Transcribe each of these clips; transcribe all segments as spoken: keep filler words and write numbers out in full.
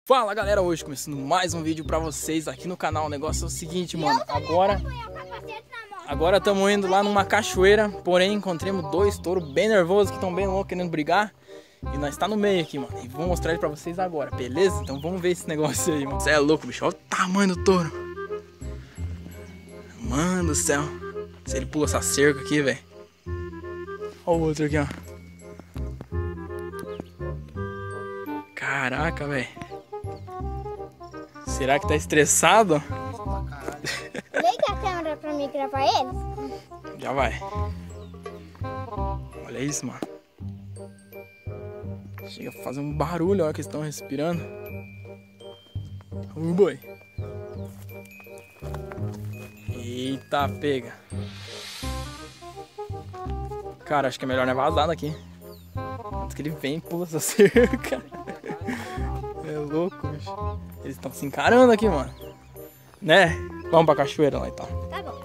Fala galera, hoje começando mais um vídeo pra vocês aqui no canal. O negócio é o seguinte, mano, agora Agora estamos indo lá numa cachoeira, porém encontramos dois touros bem nervosos que estão bem loucos, querendo brigar. E nós tá no meio aqui, mano, e vou mostrar ele pra vocês agora, beleza? Então vamos ver esse negócio aí, mano. Você é louco, bicho, olha o tamanho do touro. Mano do céu, se ele pula essa cerca aqui, velho. Olha o outro aqui, ó. Caraca, velho. Será que tá estressado? Liga a câmera pra mim gravar eles. Já vai. Olha isso, mano. Chega a fazer um barulho, olha que estão respirando. Uh, boi. Eita, pega. Cara, acho que é melhor não vazar daqui. Antes que ele vem e pula essa cerca. É louco, bicho. Eles estão se encarando aqui, mano. Né? Vamos pra cachoeira lá então. Tá bom.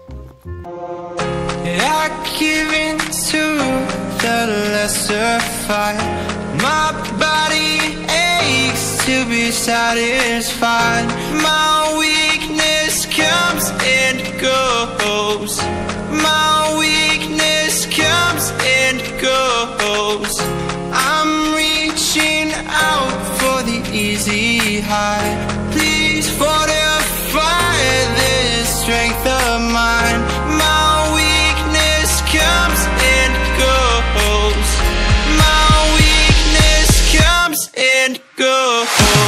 I give in to the lesser fight. My body aches to be satisfied. My weakness comes and goes. My weakness comes and goes. I'm reaching out for the easy high. Please fortify this strength of mine. My weakness comes and goes. My weakness comes and goes.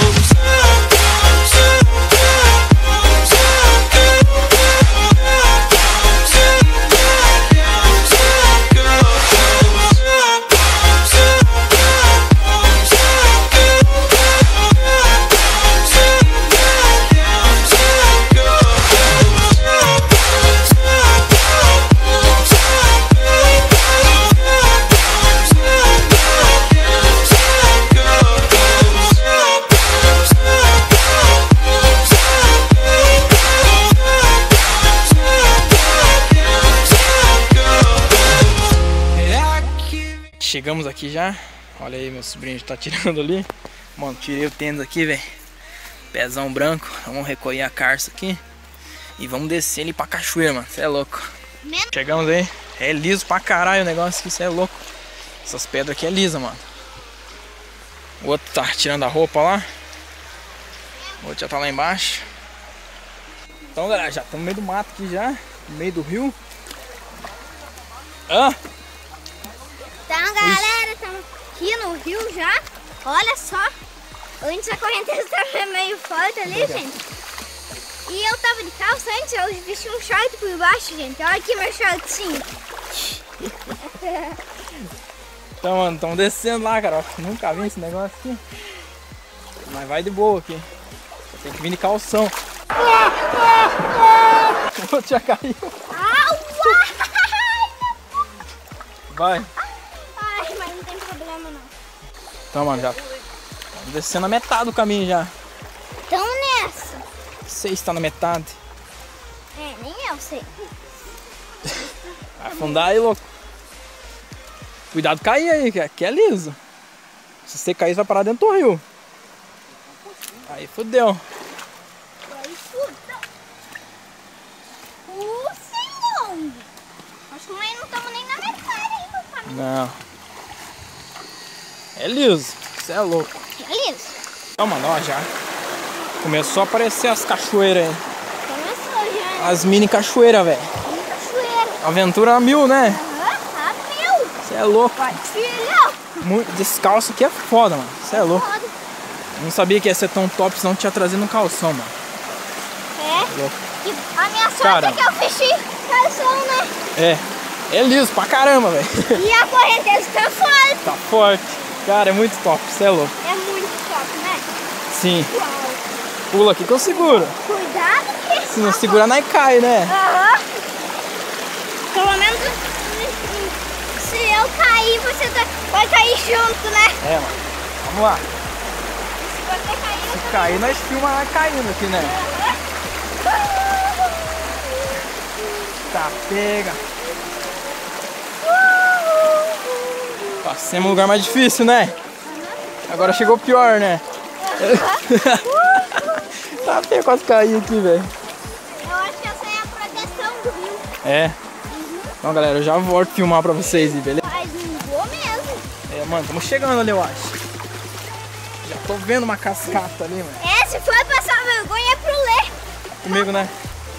Chegamos aqui já. Olha aí, meu sobrinho tá tirando ali. Mano, tirei o tênis aqui, velho. Pezão branco. Vamos recolher a carça aqui. E vamos descer ali pra cachoeira, mano. Você é louco. Chegamos aí. É liso pra caralho o negócio aqui. Você é louco. Essas pedras aqui é lisa, mano. O outro tá tirando a roupa lá. O outro já tá lá embaixo. Então, galera, já estamos no meio do mato aqui já. No meio do rio. Ah! Então, galera, estamos aqui no rio já. Olha só. Antes a correnteza estava meio forte ali, gente. E eu tava de calça antes, eu vesti um short por baixo, gente. Olha aqui meu shortinho. Então, mano, estamos descendo lá, cara. Nunca vi esse negócio aqui. Mas vai de boa aqui. Tem que vir de calção. O outro já caiu. Vai. Então, mano, já estamos descendo a metade do caminho já. Então nessa. Você está na metade. É, nem eu sei. Vai afundar aí, louco. Cuidado de cair aí, que aqui é liso. Se você cair, você vai parar dentro do rio. Aí fodeu. Aí fudeu. O senhor. Acho que nós não estamos nem na metade ainda, família. Não. É liso, você é louco. É liso. Então, mano, ó, já começou a aparecer as cachoeiras aí. Começou já. As mini cachoeiras, velho. Mini cachoeira. Aventura mil, né? Aham, tá mil. Você é louco. Vai, filho. Muito, descalço aqui é foda, mano. Você é louco. Foda. Não sabia que ia ser tão top, senão tinha trazido um calção, mano. É. Louco. E a minha sorte Cara. é que eu fechei calção, né? É, é liso pra caramba, velho. E a correnteza tá forte. Tá forte. Cara, é muito top, você é louco. É muito top, né? Sim. Uau. Pula aqui que eu seguro. Cuidado que... Se não segurar, nós cai, né? Aham. Pelo menos se eu cair, você vai cair junto, né? É, mano. Vamos lá. Se você cair, eu Se cair, nós filma nós caindo aqui, né? Tá, pega. Passemos um lugar mais difícil, né? Agora chegou o pior, né? Tá feio, quase caí aqui, velho. Eu acho que essa é a proteção do rio. É. Uhum. Então, galera, eu já volto filmar pra vocês, beleza? Mas não vou mesmo. É, mano, estamos chegando ali, eu acho. Já tô vendo uma cascata ali, mano. É, se for passar vergonha é pro Lê. Comigo, né?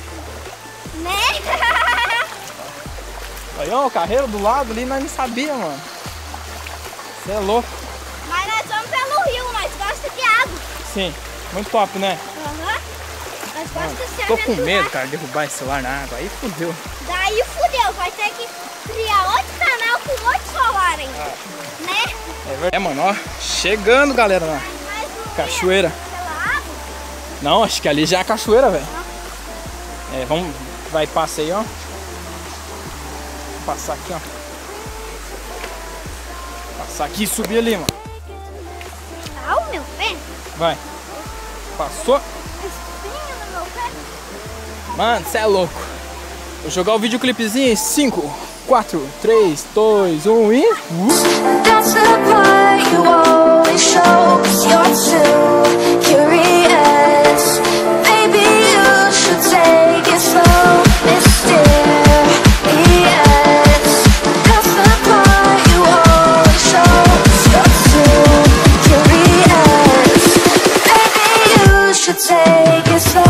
Né? Aí, ó, o carreiro do lado ali, nós não sabia, mano. Você é louco. Mas nós vamos pelo rio, nós gostamos de água. Sim, muito top, né? Aham. Nós gostamos de ser Tô com aventurar. medo, cara, de derrubar esse celular na água. Aí fudeu. Daí fudeu, vai ter que criar outro canal com outro celular ainda. Ah. Né? É verdade. É, mano, ó. Chegando, galera, na Mas não cachoeira. pela água. Não, acho que ali já é a cachoeira, velho. É, vamos. Vai, passa aí, ó. Vou passar aqui, ó. Passar aqui e subir ali, mano. Tá o meu pé? Vai. Passou. Espinho no meu pé? Mano, cê é louco. Vou jogar o videoclipezinho em cinco, quatro, três, dois, um e... Uh! That's the part you always show, 'cause you're too curious. Maybe you should take it slow, mysterious. That's the part you always show, 'cause you're too curious. Maybe you should take it slow.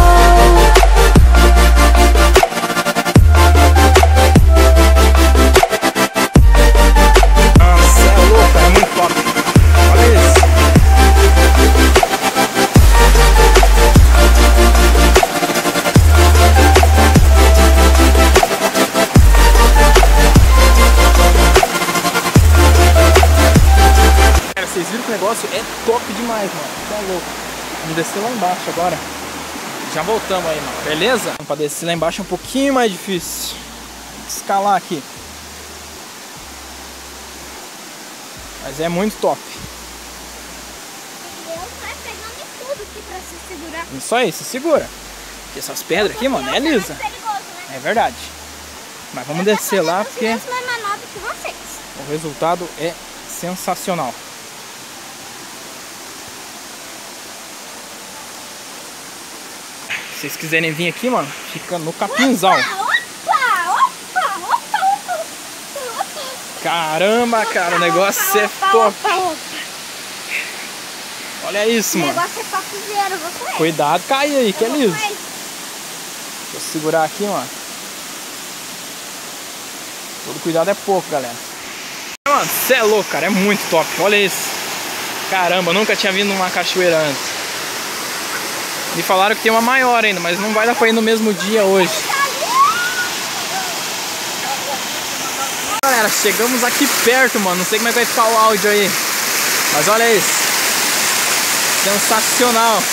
Vocês viram que o negócio é top demais, mano. Tá louco. Vamos descer lá embaixo agora. Já voltamos aí, mano. Beleza? Pra descer lá embaixo é um pouquinho mais difícil. Tem que escalar aqui. Mas é muito top. Deus vai pegando em tudo aqui pra se segurar. Isso aí, se segura. Porque essas pedras aqui, mano, é lisa. É mais perigoso, né? É verdade. Mas vamos descer lá porque Eu tô fazendo as mesmas manobras que vocês. o resultado é sensacional. Se vocês quiserem vir aqui, mano, fica no Capinzal. Opa, opa, opa, opa, opa. Caramba, cara, o negócio é top. Olha isso, O mano. negócio é papizeiro, você. Cuidado, cai aí, que é liso. Vai. Deixa eu segurar aqui, mano. Todo cuidado é pouco, galera. Mano, cê é louco, cara, é muito top. Olha isso. Caramba, nunca tinha vindo numa cachoeira antes. Me falaram que tem uma maior ainda, mas não vai dar pra ir no mesmo dia hoje. Galera, chegamos aqui perto, mano. Não sei como é que vai ficar o áudio aí. Mas olha isso. Sensacional.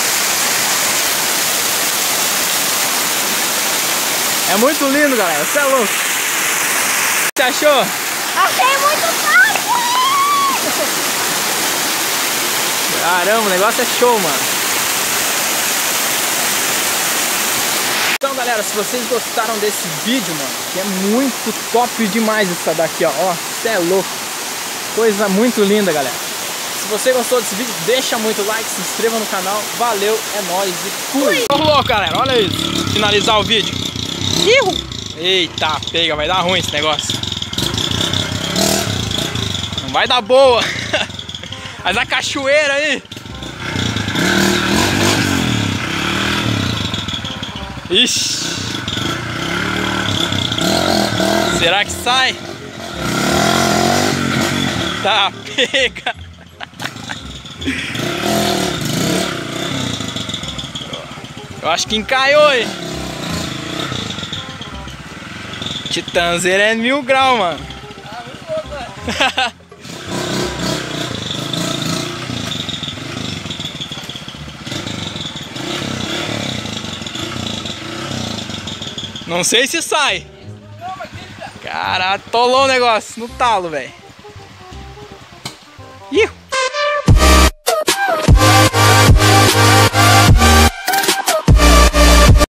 É muito lindo, galera. Você é louco. O que você achou? Achei muito fácil. Caramba, o negócio é show, mano. Então, galera, se vocês gostaram desse vídeo, mano, que é muito top demais essa daqui, ó. Ó, você é louco. Coisa muito linda, galera. Se você gostou desse vídeo, deixa muito like, se inscreva no canal. Valeu, é nóis e fui. Ô, louco, galera, olha isso. Finalizar o vídeo. Ihu. Eita, pega, vai dar ruim esse negócio. Não vai dar boa. Mas a cachoeira aí. Ixi. Será que sai? Tá, pega. Eu acho que encaiou, hein? Titãzeira é mil graus, mano. Não sei se sai. Caralho, atolou o negócio no talo, velho. Ih!